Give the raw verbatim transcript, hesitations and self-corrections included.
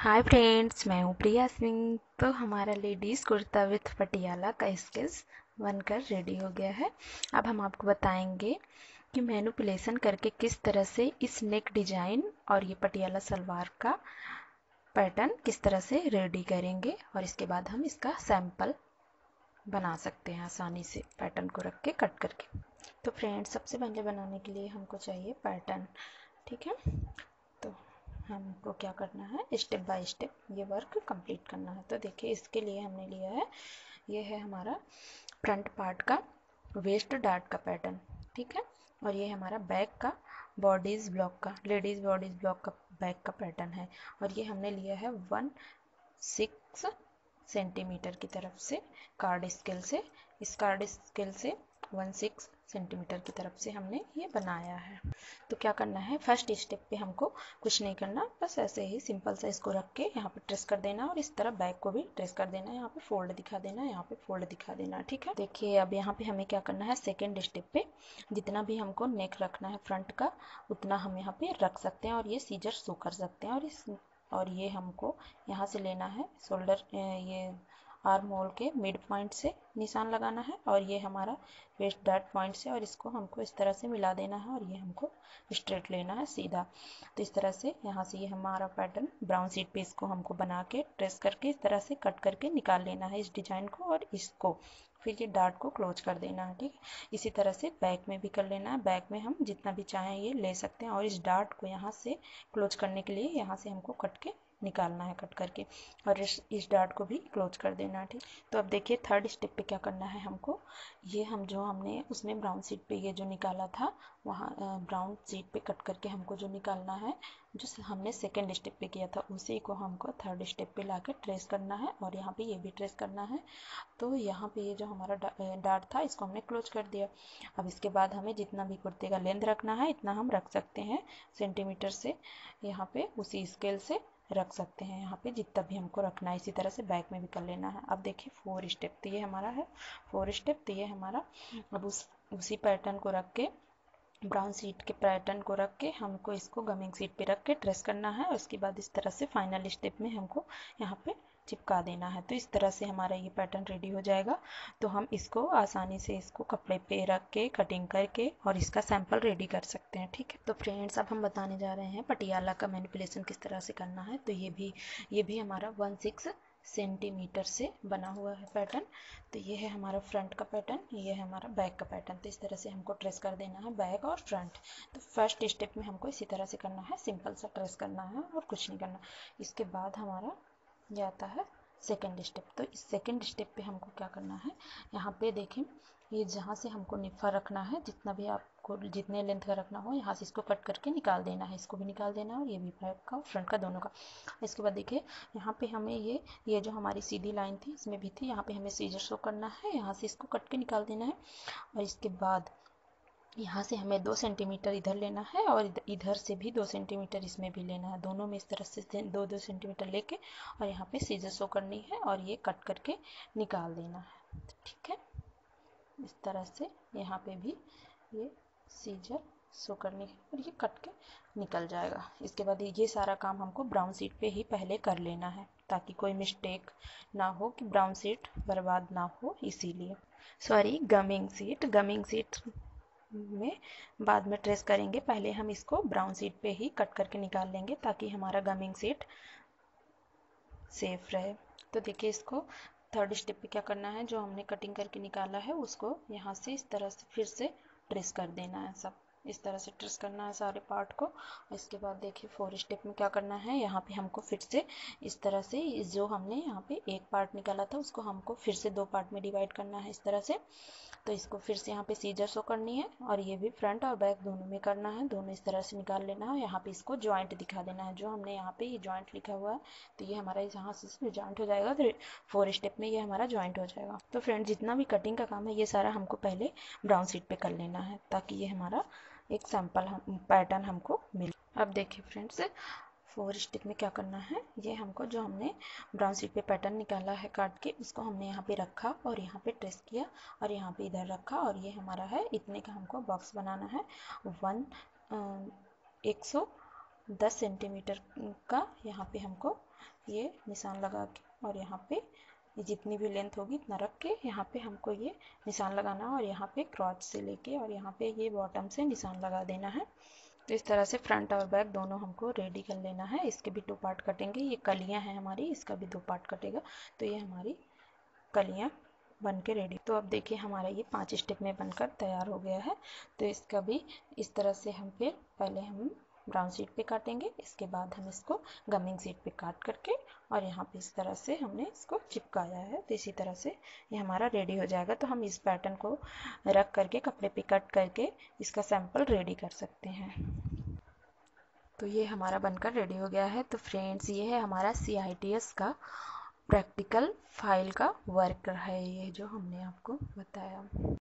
Hi friends, मैं हूँ प्रिया सिंह। तो हमारा लेडीज़ कुर्ता विथ पटियाला का स्केच बनकर रेडी हो गया है। अब हम आपको बताएंगे कि मैनिपुलेशन करके किस तरह से इस नेक डिजाइन और ये पटियाला सलवार का पैटर्न किस तरह से रेडी करेंगे, और इसके बाद हम इसका सैंपल बना सकते हैं आसानी से पैटर्न को रख के कट करके। तो फ्रेंड्स, सबसे पहले बनाने के लिए हमको चाहिए पैटर्न। ठीक है, तो हमको क्या करना है, स्टेप बाय स्टेप ये वर्क कंप्लीट करना है। तो देखिए, इसके लिए हमने लिया है, ये है हमारा फ्रंट पार्ट का वेस्ट डार्ट का पैटर्न। ठीक है, और ये हमारा बैक का बॉडीज ब्लॉक का लेडीज बॉडीज ब्लॉक का बैक का पैटर्न है। और ये हमने लिया है वन सिक्स सेंटीमीटर की तरफ से कार्ड स्केल से। इस कार्ड स्केल से वन सिक्स सेंटीमीटर की तरफ से हमने ये बनाया है। तो क्या करना है, फर्स्ट स्टेप पे हमको कुछ नहीं करना, बस ऐसे ही सिंपल सा इसको रख के यहाँ पे ट्रेस कर देना, और इस तरह बैक को भी ट्रेस कर देना। यहाँ पे फोल्ड दिखा देना, यहाँ पे फोल्ड दिखा देना। ठीक है, देखिए अब यहाँ पे हमें क्या करना है, सेकेंड स्टेप पे जितना भी हमको नेक रखना है फ्रंट का, उतना हम यहाँ पे रख सकते हैं, और ये सीजर शो कर सकते हैं। और इस और ये हमको यहाँ से लेना है शोल्डर, ये आर्म होल के मिड पॉइंट से निशान लगाना है, और ये हमारा वेस्ट डार्ट पॉइंट से, और इसको हमको इस तरह से मिला देना है, और ये हमको स्ट्रेट लेना है सीधा। तो इस तरह से यहाँ से ये हमारा पैटर्न ब्राउन शीट पे इसको हमको बना के ट्रेस करके इस तरह से कट करके निकाल लेना है इस डिजाइन को, और इसको फिर ये डार्ट को क्लोज कर देना है। ठीक है, इसी तरह से बैक में भी कर लेना है। बैक में हम जितना भी चाहें ये ले सकते हैं, और इस डार्ट को यहाँ से क्लोज करने के लिए यहाँ से हमको कट के निकालना है कट करके, और इस, इस डार्ट को भी क्लोज कर देना है। ठीक, तो अब देखिए थर्ड स्टेप पे क्या करना है हमको, ये हम जो हमने उसमें ब्राउन शीट पे ये जो निकाला था, वहाँ ब्राउन शीट पे कट करके हमको जो निकालना है, जो हमने सेकेंड स्टेप पे किया था, उसी को हमको थर्ड स्टेप पे लाकर ट्रेस करना है, और यहाँ पे ये भी ट्रेस करना है। तो यहाँ पे ये जो हमारा डार्ट था, इसको हमने क्लोज कर दिया। अब इसके बाद हमें जितना भी कुर्ते का लेंथ रखना है इतना हम रख सकते हैं सेंटीमीटर से, यहाँ पे उसी स्केल से रख सकते हैं, यहाँ पे जितना भी हमको रखना है। इसी तरह से बैक में भी कर लेना है। अब देखिए फोर स्टेप, तो ये हमारा है फोर स्टेप, तो ये हमारा अब उस उसी पैटर्न को रख के, ब्राउन शीट के पैटर्न को रख के हमको इसको गमिंग शीट पे रख के ट्रेस करना है, और उसके बाद इस तरह से फाइनल स्टेप में हमको यहाँ पे चिपका देना है। तो इस तरह से हमारा ये पैटर्न रेडी हो जाएगा। तो हम इसको आसानी से इसको कपड़े पे रख के कटिंग करके और इसका सैंपल रेडी कर सकते हैं। ठीक है, तो फ्रेंड्स अब हम बताने जा रहे हैं पटियाला का मैनिपुलेशन किस तरह से करना है। तो ये भी ये भी हमारा वन सिक्स सेंटीमीटर से बना हुआ है पैटर्न। तो ये है हमारा फ्रंट का पैटर्न, ये है हमारा बैक का पैटर्न। तो इस तरह से हमको ट्रेस कर देना है बैक और फ्रंट। तो फर्स्ट स्टेप में हमको इसी तरह से करना है, सिंपल सा ट्रेस करना है और कुछ नहीं करना। इसके बाद हमारा ये आता है सेकेंड स्टेप। तो इस सेकेंड स्टेप पे हमको क्या करना है, यहाँ पे देखें, ये जहाँ से हमको निफा रखना है, जितना भी आपको जितने लेंथ का रखना हो, यहाँ से इसको कट करके निकाल देना है। इसको भी निकाल देना है, और ये भी बैक का और फ्रंट का दोनों का। इसके बाद देखिए, यहाँ पे हमें ये ये जो हमारी सीधी लाइन थी इसमें भी थी, यहाँ पे हमें सीजर शो करना है, यहाँ से इसको कट के निकाल देना है। और इसके बाद यहाँ से हमें दो सेंटीमीटर इधर लेना है, और इधर से भी दो सेंटीमीटर इसमें भी लेना है। दोनों में इस तरह से दो दो सेंटीमीटर लेके, और यहाँ पे सीजर शो करनी है, और ये कट करके निकाल देना है। ठीक है, इस तरह से यहाँ पे भी ये सीजर शो करनी है, और ये कट के निकल जाएगा। इसके बाद ये सारा काम हमको ब्राउन शीट पे ही पहले कर लेना है, ताकि कोई मिस्टेक ना हो, कि ब्राउन शीट बर्बाद ना हो, इसीलिए। Sorry, gumming sheet gumming sheet में बाद में ट्रेस करेंगे, पहले हम इसको ब्राउन शीट पे ही कट करके निकाल लेंगे, ताकि हमारा गमिंग शीट सेफ रहे। तो देखिए, इसको थर्ड स्टेप पे क्या करना है, जो हमने कटिंग करके निकाला है उसको यहाँ से इस तरह से फिर से ट्रेस कर देना है। सब इस तरह से ट्रेस करना है सारे पार्ट को। इसके बाद देखिए फोर स्टेप में क्या करना है, यहाँ पे हमको फिर से इस तरह से, जो हमने यहाँ पे एक पार्ट निकाला था उसको हमको फिर से दो पार्ट में डिवाइड करना है इस तरह से। तो इसको फिर से यहाँ पे सीजर शो करनी है, और ये भी फ्रंट और बैक दोनों में करना है। दोनों इस तरह से निकाल लेना है, यहाँ पे इसको ज्वाइंट दिखा देना है, जो हमने यहाँ पे ये ज्वाइंट लिखा हुआ है। तो ये हमारा यहाँ से ज्वाइंट हो जाएगा, तो फोर स्टेप में ये हमारा ज्वाइंट हो जाएगा। तो फ्रेंड, जितना भी कटिंग का काम है ये सारा हमको पहले ब्राउन शीट पे कर लेना है, ताकि ये हमारा एक सैंपल हम पैटर्न हमको मिले। अब देखिए फ्रेंड्स, फोर स्टेप में क्या करना है, ये हमको जो हमने ब्राउन शीट पे पैटर्न निकाला है काट के, उसको हमने यहाँ पे रखा और यहाँ पे ट्रेस किया, और यहाँ पे इधर रखा, और ये हमारा है इतने का हमको बॉक्स बनाना है। वन एक सौ दस सेंटीमीटर का यहाँ पे हमको ये निशान लगा के और यहाँ पे ये जितनी भी लेंथ होगी इतना रख के यहाँ पे हमको ये निशान लगाना है और यहाँ पे क्रॉच से लेके और यहाँ पे ये बॉटम से निशान लगा देना है। तो इस तरह से फ्रंट और बैक दोनों हमको रेडी कर लेना है। इसके भी दो पार्ट कटेंगे। ये कलियां हैं हमारी, इसका भी दो पार्ट कटेगा। तो ये हमारी कलियां बन के रेडी। तो अब देखिए हमारा ये पांच स्टेप में बनकर तैयार हो गया है। तो इसका भी इस तरह से हम फिर पहले हम ब्राउन शीट पे काटेंगे, इसके बाद हम इसको गमिंग शीट पे काट करके और यहाँ पे इस तरह से हमने इसको चिपकाया है। तो इसी तरह से ये हमारा रेडी हो जाएगा। तो हम इस पैटर्न को रख करके कपड़े पे कट करके इसका सैंपल रेडी कर सकते हैं। तो ये हमारा बनकर रेडी हो गया है। तो फ्रेंड्स ये है हमारा सी आई टी एस का प्रैक्टिकल फाइल का वर्क है, ये जो हमने आपको बताया।